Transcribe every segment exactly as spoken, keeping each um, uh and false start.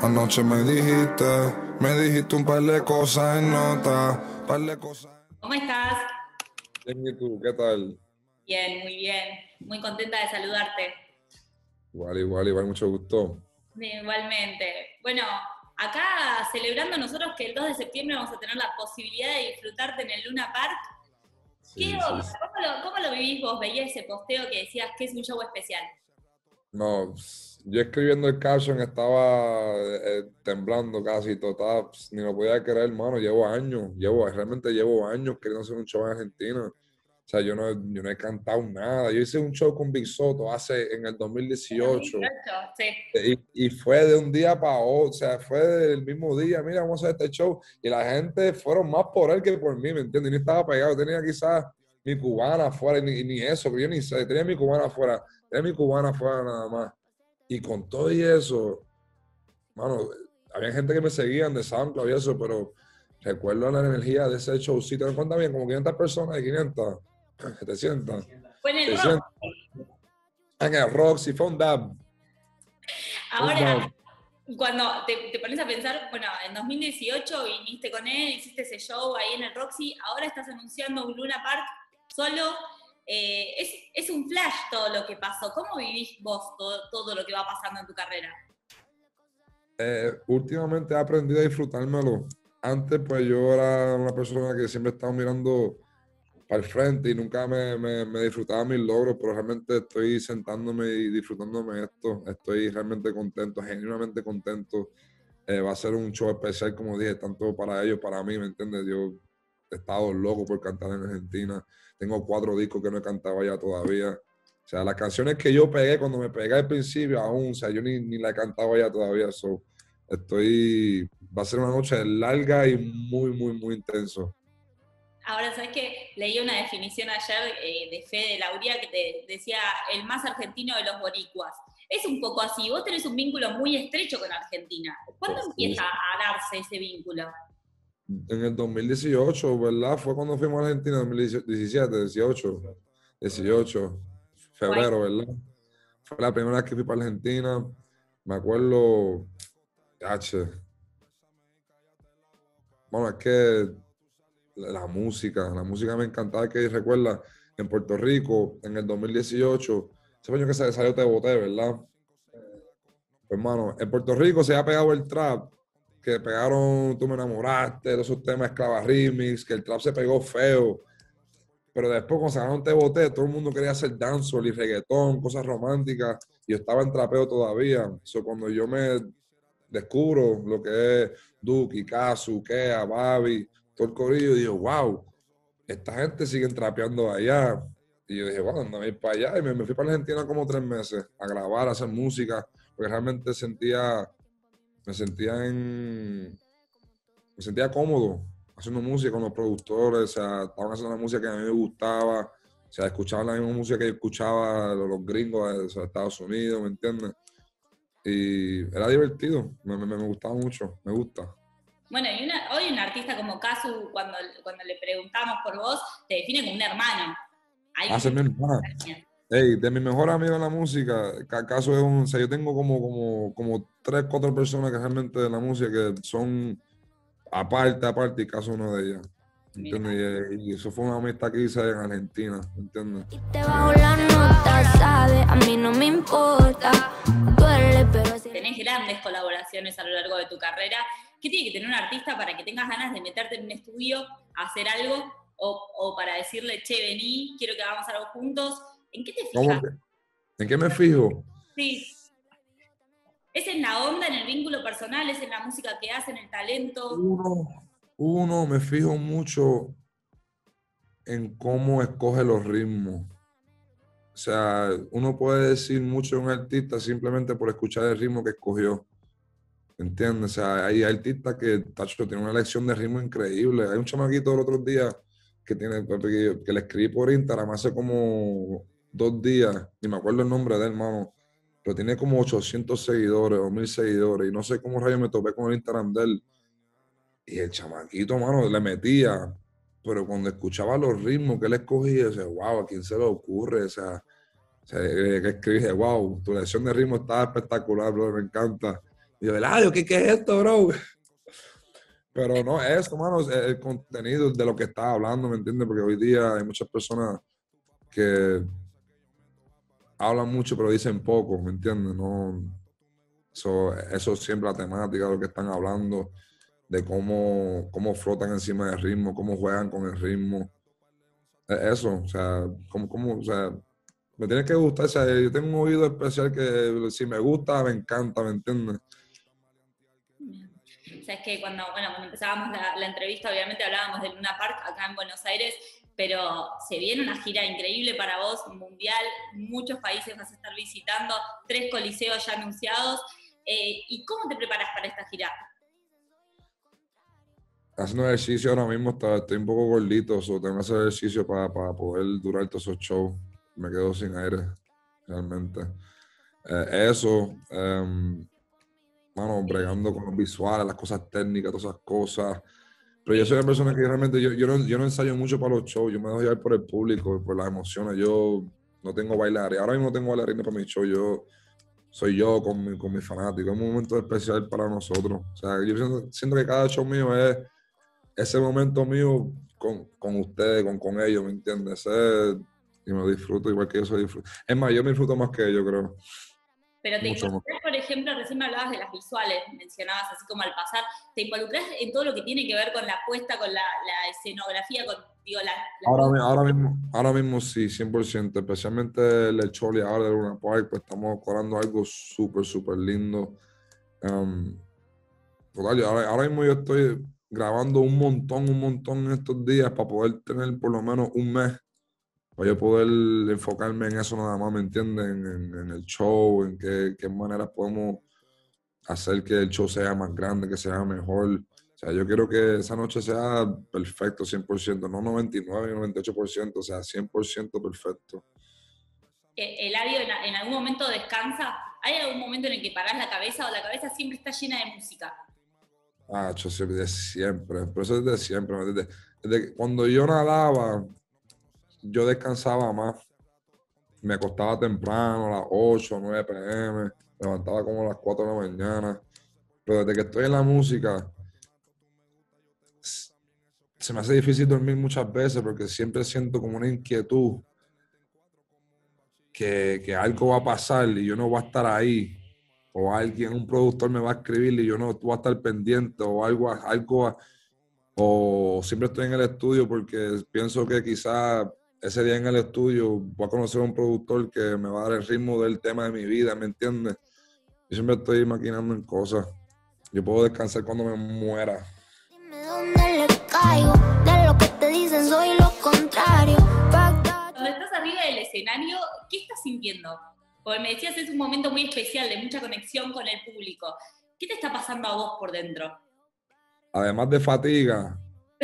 Anoche me dijiste, me dijiste un par de cosas en nota, par de cosas. ¿Cómo estás? Bien, ¿y tú? ¿Qué tal? Bien, muy bien. Muy contenta de saludarte. Igual, igual, igual, mucho gusto. Bien, igualmente. Bueno, acá celebrando nosotros que el dos de septiembre vamos a tener la posibilidad de disfrutarte en el Luna Park. ¿Qué Sí, sí, onda? sí. ¿Cómo lo, cómo lo vivís vos? Veías ese posteo que decías que es un show especial. No, ps, yo escribiendo el caption estaba eh, temblando casi, total, ps, ni lo podía creer, hermano. Llevo años, llevo, realmente llevo años queriendo hacer un show en Argentina. O sea, yo no, yo no he cantado nada. Yo hice un show con Big Soto hace, en el dos mil En dieciocho. dos mil dieciocho, sí. Y, y fue de un día para otro, o sea, fue del mismo día, mira, vamos a hacer este show. Y la gente fueron más por él que por mí, ¿me entiendes? Y ni estaba pegado, tenía quizás mi cubana afuera, y ni, y ni eso, que yo ni sé, tenía mi cubana afuera, tenía mi cubana afuera nada más. Y con todo y eso, mano, había gente que me seguían de SoundCloud y eso, pero recuerdo la energía de ese showcito, ¿me cuenta bien? Como quinientas personas, de quinientas, setecientas, Fue en el rock. seiscientas, en el Roxy, fue un dab, fue un Ahora, dab. cuando te, te pones a pensar, bueno, en dos mil dieciocho viniste con él, hiciste ese show ahí en el Roxy, ahora estás anunciando un Luna Park solo. Eh, es, es un flash todo lo que pasó. ¿Cómo vivís vos todo, todo lo que va pasando en tu carrera? Eh, últimamente he aprendido a disfrutármelo. Antes, pues yo era una persona que siempre estaba mirando para el frente y nunca me, me, me disfrutaba mis logros, pero realmente estoy sentándome y disfrutándome esto. Estoy realmente contento, genuinamente contento. Eh, va a ser un show especial, como dije, tanto para ellos, para mí, ¿me entiendes? Yo he estado loco por cantar en Argentina. Tengo cuatro discos que no he cantado allá todavía. O sea, las canciones que yo pegué cuando me pegué al principio, aún, o sea, yo ni, ni la he cantado allá todavía. So, estoy, va a ser una noche larga y muy, muy, muy intenso. Ahora, ¿sabes qué? Leí una definición ayer eh, de Fede Lauría que te decía el más argentino de los boricuas. Es un poco así, vos tenés un vínculo muy estrecho con Argentina. ¿Cuándo Sí. empieza a darse ese vínculo? En el dos mil dieciocho, ¿verdad? Fue cuando fuimos a Argentina, dos mil diecisiete, dieciocho, dieciocho, Guay. febrero, ¿verdad? Fue la primera vez que fui para Argentina. Me acuerdo, H. Bueno, es que la, la música, la música me encantaba, que recuerda, en Puerto Rico, en el dos mil dieciocho, ese año que se salió Te Boté, ¿verdad? Pues, hermano, en Puerto Rico se ha pegado el trap, que pegaron Tú me enamoraste, todos esos temas Esclava Remix, que el trap se pegó feo. Pero después, cuando sacaron Te Boté, todo el mundo quería hacer dancehall y reggaetón, cosas románticas, y yo estaba en trapeo todavía. So, cuando yo me descubro lo que es Duki, Kazu, Kea, Babi, todo el corillo, y digo, wow, esta gente sigue trapeando allá. Y yo dije, bueno, ando a ir para allá. Y me, me fui para Argentina como tres meses a grabar, a hacer música, porque realmente sentía, me sentía en, me sentía cómodo haciendo música con los productores, o sea, estaban haciendo la música que a mí me gustaba, o sea, escuchaban la misma música que yo escuchaba los, los gringos de, o sea, Estados Unidos, ¿me entiendes? Y era divertido, me, me, me gustaba mucho, me gusta. Bueno, y una, hoy un artista como Casu, cuando, cuando le preguntamos por vos, te define como un hermano. Hay Hace mi mucha hermana. cercanía. Hey, de mi mejor amigo en la música, ca- Caso es un, o sea, yo tengo como, como, como tres, cuatro personas que realmente de la música que son aparte, aparte, y Caso es una de ellas. Mira. ¿Entiendes? Y, y eso fue una amistad que hice en Argentina, ¿entiendes? Y te bajo la nota, sabes, a mí no me importa. Duele, pero si Tenés grandes colaboraciones a lo largo de tu carrera. ¿Qué tiene que tener un artista para que tengas ganas de meterte en un estudio a hacer algo? O, o para decirle, che, vení, quiero que hagamos algo juntos. ¿En qué te ¿Cómo fijas? que? ¿En qué me fijo? Sí. ¿Es en la onda, en el vínculo personal? ¿Es en la música que hacen, el talento? Uno, uno, me fijo mucho en cómo escoge los ritmos. O sea, uno puede decir mucho de un artista simplemente por escuchar el ritmo que escogió. ¿Entiendes? O sea, hay artistas que, tacho, tienen una lección de ritmo increíble. Hay un chamaquito el otro día que, tiene, que, que le escribí por Instagram hace como dos días, ni me acuerdo el nombre de él, hermano, pero tiene como ochocientos seguidores o mil seguidores y no sé cómo rayos me topé con el Instagram de él. Y el chamaquito, mano, le metía, pero cuando escuchaba los ritmos que él escogía, decía, wow, ¿a quién se le ocurre? O sea, o sea, eh, que escribí, wow, tu lección de ritmo está espectacular, bro, me encanta. Y yo, Eladio, ¿qué, ¿qué es esto, bro? Pero no, eso, mano, el, el contenido de lo que estás hablando, ¿me entiendes? Porque hoy día hay muchas personas que hablan mucho pero dicen poco, ¿me entiendes? No, eso, eso siempre la temática de lo que están hablando, de cómo, cómo flotan encima del ritmo, cómo juegan con el ritmo. Eso, o sea, cómo, cómo, o sea, me tiene que gustar, o sea, yo tengo un oído especial que si me gusta, me encanta, ¿me entiendes? O sea, es que cuando, bueno, cuando empezábamos la, la entrevista, obviamente hablábamos de Luna Park acá en Buenos Aires, pero se viene una gira increíble para vos, mundial, muchos países vas a estar visitando, tres coliseos ya anunciados. Eh, ¿Y cómo te preparas para esta gira? Haciendo ejercicio ahora mismo, está, estoy un poco gordito, so tengo que hacer ejercicio para, para poder durar todos esos shows. Me quedo sin aire, realmente. Eh, eso, um, mano, bregando con los visuales, las cosas técnicas, todas esas cosas. Pero yo soy una persona que realmente, yo, yo, no, yo no ensayo mucho para los shows, yo me dejo llevar por el público, por las emociones. Yo no tengo bailarines, ahora mismo no tengo bailarines para mi show, yo soy yo con mi, con mis fanáticos, es un momento especial para nosotros. O sea, yo siento, siento que cada show mío es ese momento mío con, con ustedes, con, con ellos, ¿me entiendes? Ese, y me lo disfruto igual que yo soy disfruto. Es más, yo me disfruto más que ellos, creo. Pero te Mucho más. involucras, por ejemplo, recién me hablabas de las visuales, mencionabas así como al pasar, te involucras en todo lo que tiene que ver con la puesta, con la, la escenografía, con, digo, la... la Ahora, mi- ahora, mismo, ahora mismo sí, cien por ciento, especialmente el Choli ahora de Luna Park, pues estamos corando algo súper, súper lindo. Um, total, yo ahora, ahora mismo yo estoy grabando un montón, un montón en estos días para poder tener por lo menos un mes, para yo poder enfocarme en eso nada más, ¿me entienden? En, en el show, en qué, qué maneras podemos hacer que el show sea más grande, que sea mejor. O sea, yo quiero que esa noche sea perfecto, cien por ciento, no noventa y nueve, noventa y ocho por ciento, o sea, cien por ciento perfecto. Eladio en, en algún momento descansa. ¿Hay algún momento en el que parás la cabeza o la cabeza siempre está llena de música? Ah, yo siempre, de siempre, pero eso es de siempre. Desde, desde que- cuando yo nadaba, yo descansaba más. Me acostaba temprano, a las ocho, nueve p m, me levantaba como a las cuatro de la mañana. Pero desde que estoy en la música, s- se me hace difícil dormir muchas veces porque siempre siento como una inquietud que, que algo va a pasar y yo no voy a estar ahí. O alguien, un productor me va a escribir y yo no voy a estar pendiente o algo, algo, o siempre estoy en el estudio porque pienso que quizá ese día en el estudio voy a conocer a un productor que me va a dar el ritmo del tema de mi vida, ¿me entiendes? Yo siempre estoy maquinando en cosas. Yo puedo descansar cuando me muera. Dime dónde le caigo, de lo que te dicen soy lo contrario. Cuando estás arriba del escenario, ¿qué estás sintiendo? Porque me decías, es un momento muy especial, de mucha conexión con el público. ¿Qué te está pasando a vos por dentro? Además de fatiga,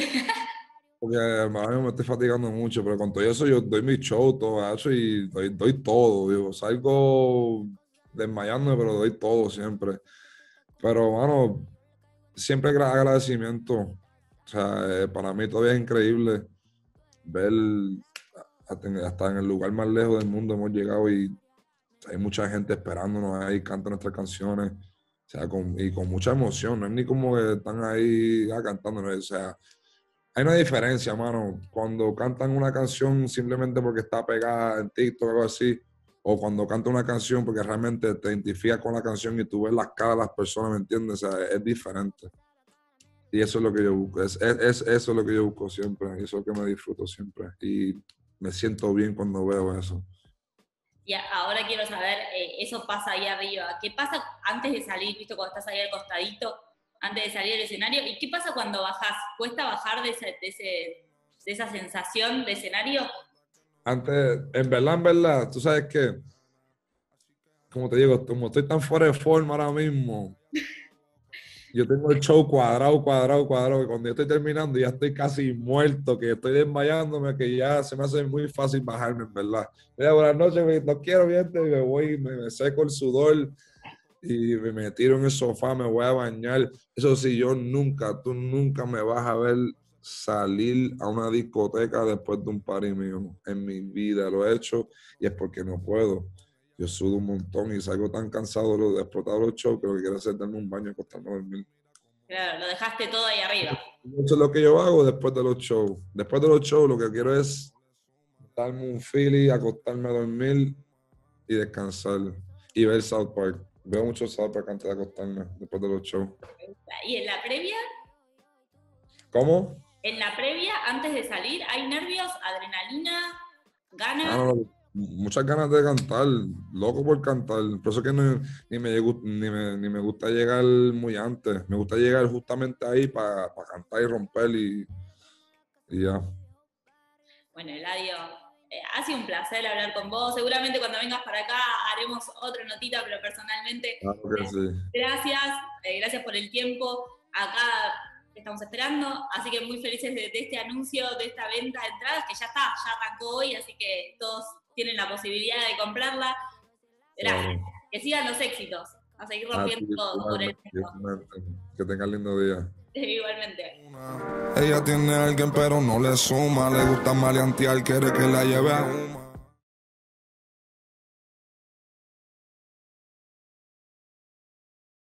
porque ahora mismo me estoy fatigando mucho, pero con todo eso yo doy mi show, todo eso y doy, doy todo, digo, salgo desmayándome, pero doy todo siempre. Pero, mano, siempre agra- agradecimiento. O sea, eh, para mí todavía es increíble ver hasta en, hasta en el lugar más lejos del mundo hemos llegado y hay mucha gente esperándonos ahí, canta nuestras canciones, o sea, con, y con mucha emoción, no es ni como que están ahí ah, cantándonos, o sea, hay una diferencia, mano, cuando cantan una canción simplemente porque está pegada en TikTok o algo así, o cuando cantan una canción porque realmente te identificas con la canción y tú ves las caras de las personas, ¿me entiendes? O sea, es diferente. Y eso es lo que yo busco, es, es, es eso es lo que yo busco siempre, y eso es lo que me disfruto siempre. Y me siento bien cuando veo eso. Y ahora quiero saber, eh, eso pasa ahí arriba. ¿Qué pasa antes de salir, visto, cuando estás ahí al costadito, antes de salir del escenario? ¿Y qué pasa cuando bajás? ¿Cuesta bajar de, ese, de, ese, de esa sensación de escenario? Antes, en verdad, en verdad, tú sabes que, como te digo, como estoy tan fuera de forma ahora mismo, yo tengo el show cuadrado, cuadrado, cuadrado, que cuando yo estoy terminando ya estoy casi muerto, que estoy desmayándome, que ya se me hace muy fácil bajarme, en verdad. Mira, buenas noches, me- no quiero verte, y me voy, me, me seco el sudor y me, me tiro en el sofá, me voy a bañar. Eso sí, yo nunca, tú nunca me vas a ver salir a una discoteca después de un party mío. En mi vida lo he hecho y es porque no puedo. yo sudo un montón y salgo tan cansado de, lo, de explotar los shows que lo que quiero hacer es darme un baño y acostarme a dormir. Claro, lo dejaste todo ahí arriba. Eso es lo que yo hago después de los shows. Después de los shows lo que quiero es darme un feeling, acostarme a dormir y descansar. Y ver South Park. Veo mucho South Park antes de acostarme, después de los shows. ¿Y en la previa? ¿Cómo? En la previa, antes de salir, ¿hay nervios, adrenalina, ganas? Ah, no, no, muchas ganas de cantar, loco por cantar. Por eso que no, ni, me, llego- ni, me, ni me gusta llegar muy antes. Me gusta llegar justamente ahí para cantar y romper y, y ya. Bueno, Eladio, eh, ha sido un placer hablar con vos. Seguramente cuando vengas para acá haremos otra notita, pero personalmente, Claro que sí. gracias. eh, gracias por el tiempo. Acá te estamos esperando. Así que muy felices de, de este anuncio, de esta venta de entradas, que ya está, ya arrancó hoy, así que todos tienen la posibilidad de comprarla. Gracias. Claro. Que sigan los éxitos. A seguir Ah, rompiendo sí, todo por el igualmente, mundo. igualmente. Que tengan lindo día. Igualmente. Ella tiene a alguien pero no le suma, le gusta maleantear, quiere que la lleve a una.